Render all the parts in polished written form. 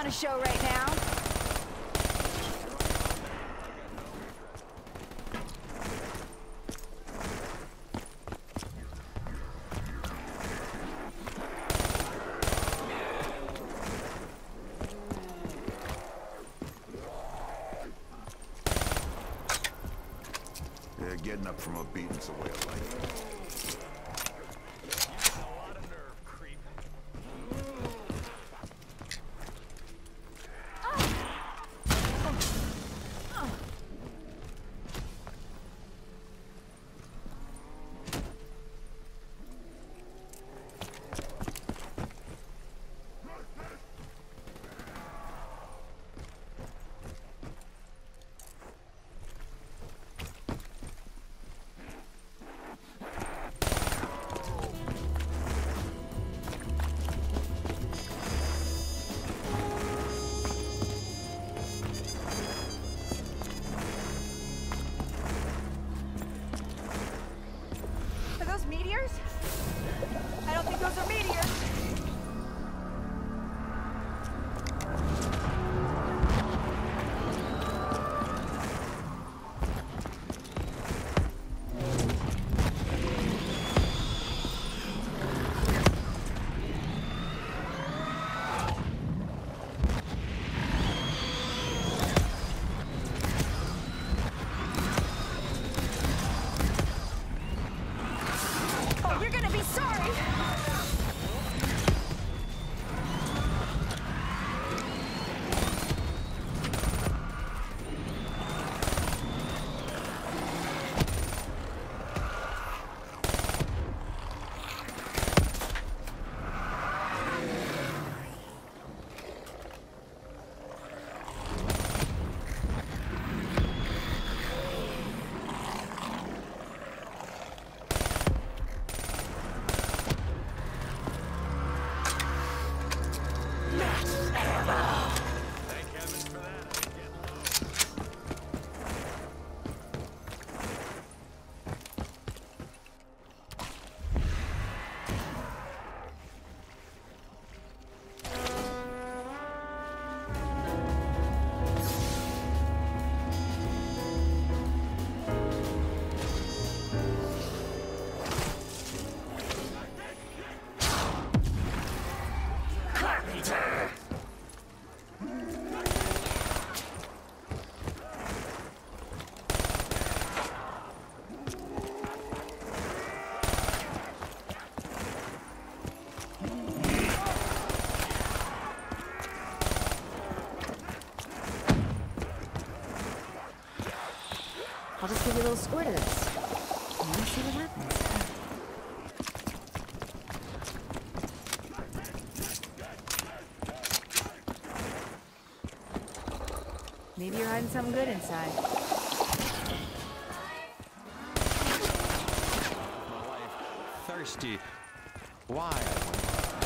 on a show right now. Yeah, getting up from a beating's a way of life. Meteors? I don't think those are meteors. I'll just give you a little squirt of this. And let's see what happens. Maybe you're hiding something good inside. My wife, thirsty. Why, I wonder?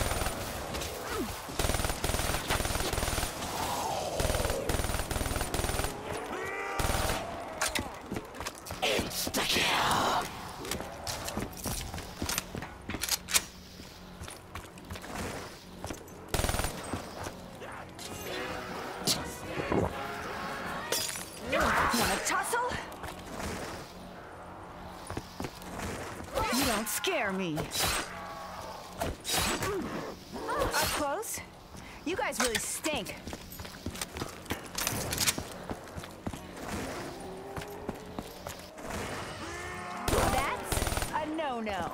Wanna tussle? You don't scare me. Up close? You guys really stink. That's a no-no.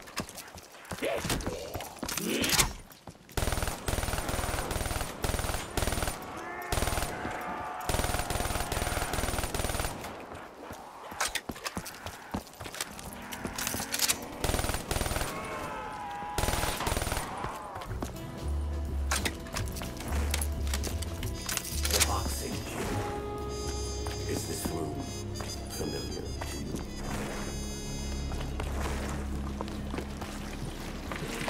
Is this room familiar to you?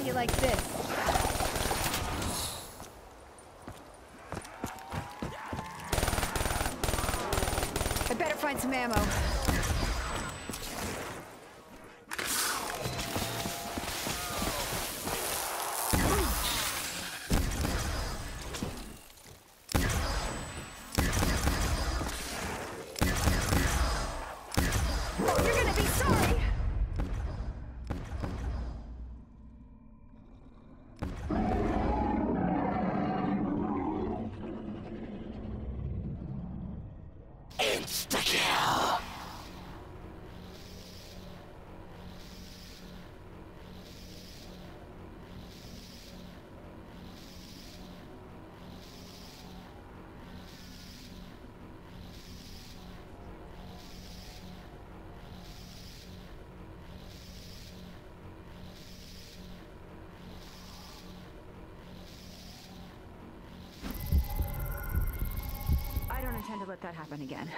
you like this? I better find some ammo. You're gonna be sorry! Insta-kill! I don't intend to let that happen again.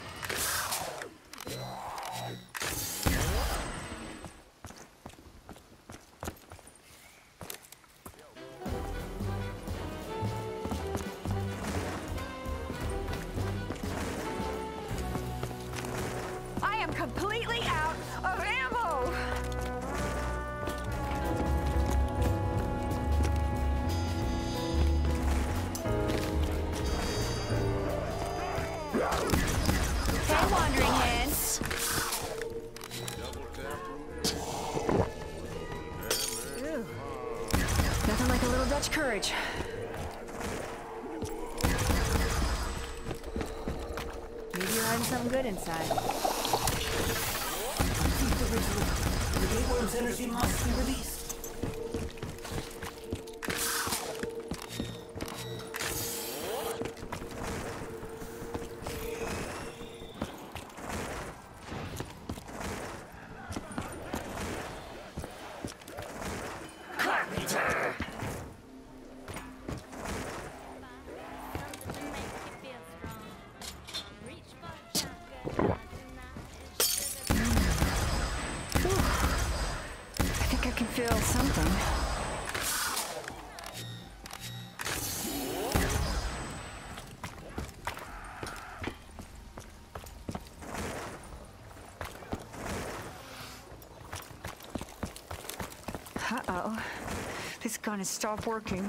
I am completely out of ammo! Hey, Wandering Hands! Ew. Nothing like a little Dutch courage. Maybe you're hiding something good inside. The Gateworm's energy must be released. Carpenter! I think I can feel something. Uh-oh. This gun has stopped working.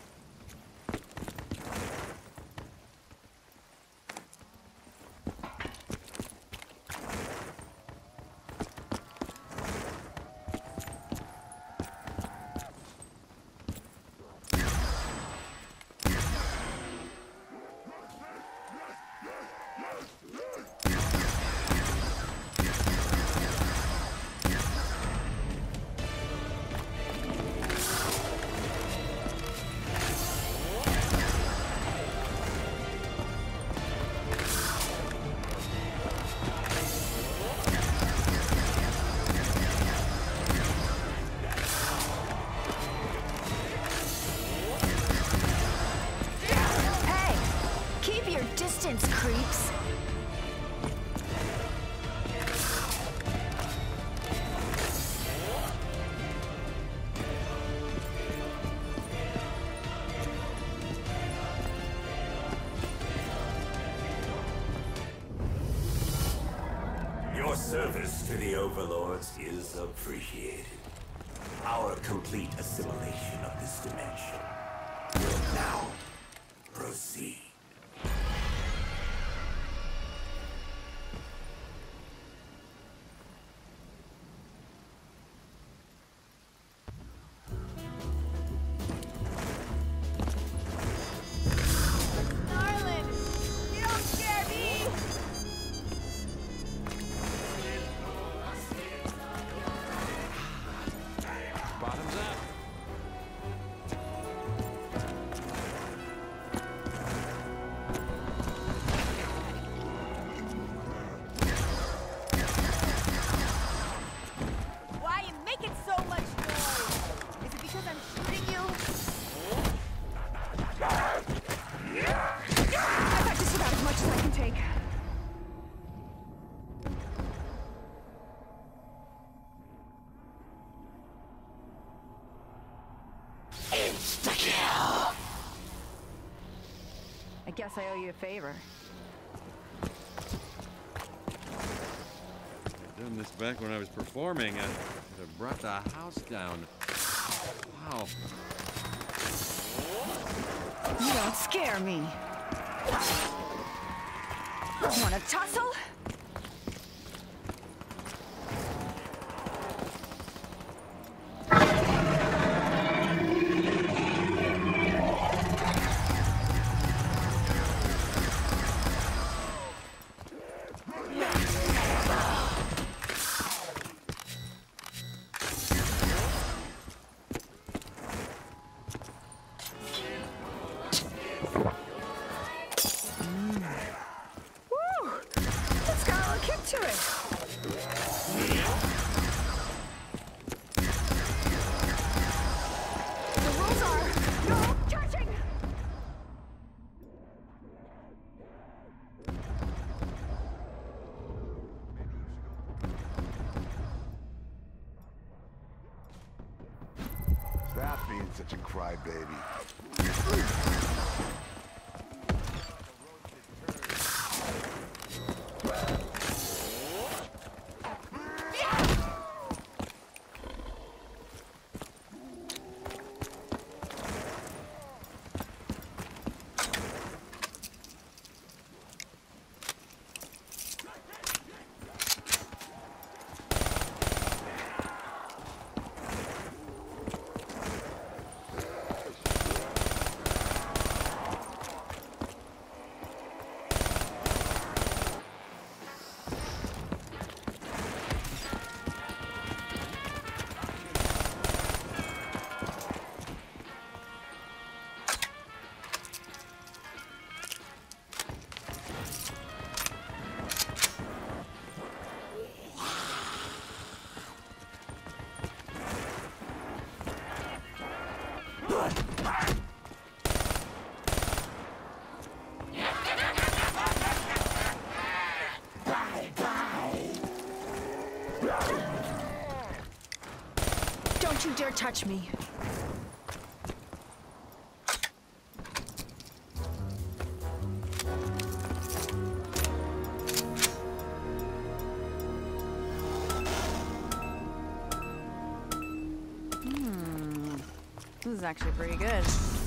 Distance, creeps. Your service to the Overlords is appreciated. Our complete assimilation of this dimension will now proceed. Bottoms up. Guess I owe you a favor. I've done this back when I was performing. I could have brought the house down. Wow. You don't scare me. Want to tussle? To it. The rules are no touching. Stop being such a crybaby. Don't you dare touch me. This is actually pretty good.